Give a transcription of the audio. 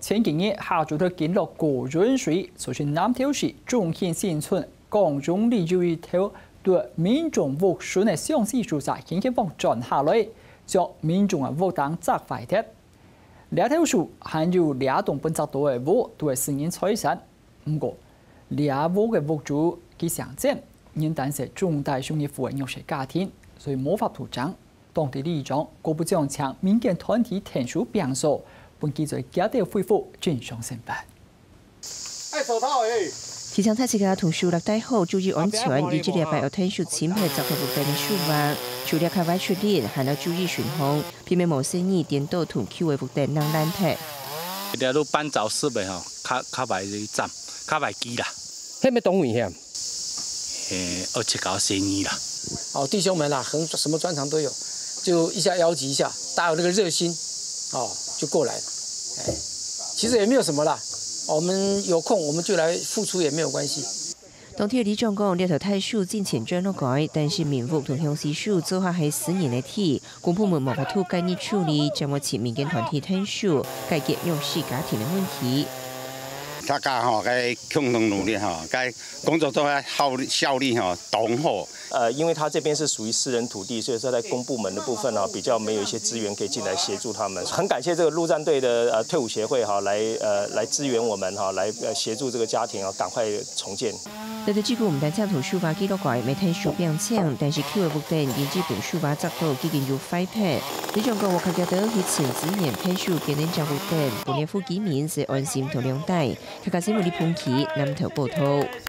前几日下晝都見落高潤水，所以南投市中興新村港中里就一條對民眾屋邨嘅詳細調查，輕輕放轉下來，將民眾嘅屋當砸壞掉。兩條樹還有兩棟本則多嘅屋都係私人財產，不過兩屋嘅屋主佢相證，因擔心重大傷業負嘅弱勢家庭，所以無法圖章。當地里長國部長向民間團體提出表述。本記者今日恢復正常上班。 戴手套誒！ 氣象台自家同樹立帶好，注意安全。而這禮拜有聽說前排集合部隊嘅樹話，除了開外出力，還要注意巡航，避免冇生意顛倒同區嘅部隊能難題。 條路搬走設備吼，較歹站，較歹記啦。 係咪當危險？ 而且搞生意啦。 哦，弟兄們啦，什麼專長都有，就一下邀集一下，大家有這個熱心，哦，就過來了。其實也沒有什麼啦，我們有空我們就來付出也沒有關係。 當天里長講，呢條太樹之前將都改，但是民屋同鄉事樹做下係私人嘅地，公部門無法度介入處理，將會請民間團體睇樹，解決弱勢家庭嘅問題。 大家吼該共同努力吼，該工作做下效率吼同好。 因為他這邊是屬於私人土地，所以說在公部門的部分呢，比較沒有一些資源可以進來協助他們。很感謝這個陸戰隊的退伍協會哈，來支援我們哈，來協助這個家庭啊，趕快重建。 對對，這個唔單止同樹話記錄過，未睇樹變青，但是區嘅部隊已經本樹話砸到幾件要廢撇。里長講我看見到以前資源睇樹嘅人將部隊，半年夫居民是安心同兩代。客家新聞李鵬奇南投報道。